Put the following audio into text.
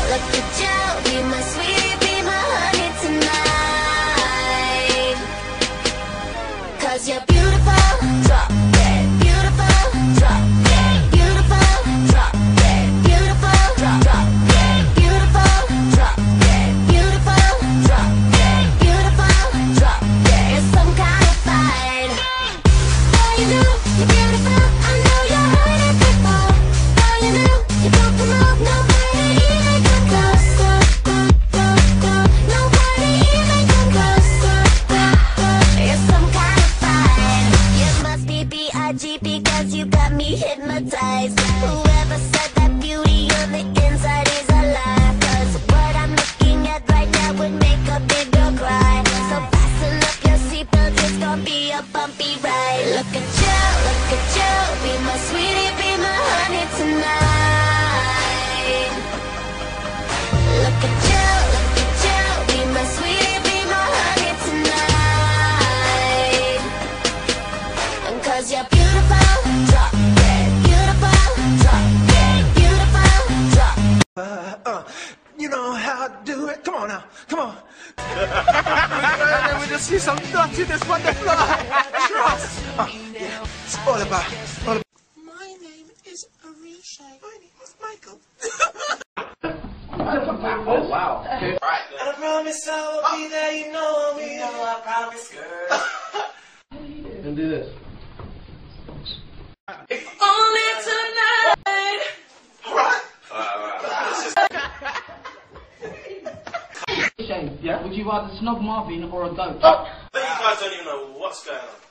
look at you. Be my sweetie, be my honey tonight. 'Cause you're beautiful, drop dead. Beautiful, drop dead. Beautiful, drop dead. Beautiful, drop dead. Beautiful, drop dead. Beautiful, drop dead. Beautiful, drop dead. It's some kind of fight. Oh, you know you're beautiful. I know you heard it before. Oh, you know you don't promote nobody even come close. Nobody even come close. It's some kind of fight. You must be B.I.G. because you got me hypnotized. Whoever said that beauty on the inside is a lie. 'Cause what I'm looking at right now would make a big girl cry. So fasten up your seatbelt, it's gonna be a bumpy ride. Look at you, be my sweetie, be my honey tonight. Look at you, be my sweetie, be my honey tonight. And 'cause you're beautiful, drop dead. Beautiful, drop dead. Beautiful, drop. You know how I do it. Come on now, come on. And we just see some nuttiness on the floor. Trust. It's all about. My name is Arisha. My name is Michael. Oh wow. Okay. Right. I promise I will be there. You know me. You know I promise, girl. And do this. Only tonight. All right. Shane, yeah? Would you rather snog Marvin or a goat? But you guys don't even know what's going on.